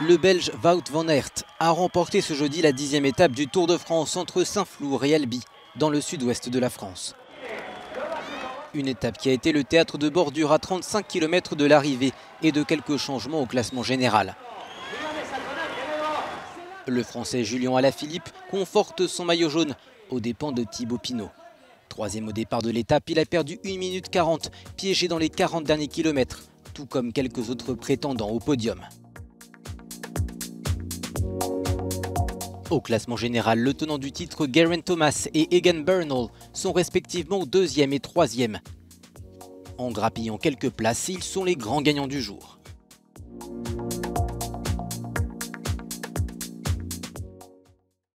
Le Belge Wout van Aert a remporté ce jeudi la 10e étape du Tour de France entre Saint-Flour et Albi, dans le sud-ouest de la France. Une étape qui a été le théâtre de bordures à 35 km de l'arrivée et de quelques changements au classement général. Le Français Julian Alaphilippe conforte son maillot jaune aux dépens de Thibaut Pinot. Troisième au départ de l'étape, il a perdu 1 minute 40, piégé dans les 40 derniers kilomètres, tout comme quelques autres prétendants au podium. Au classement général, le tenant du titre Geraint Thomas et Egan Bernal sont respectivement 2e et 3e. En grappillant quelques places, ils sont les grands gagnants du jour.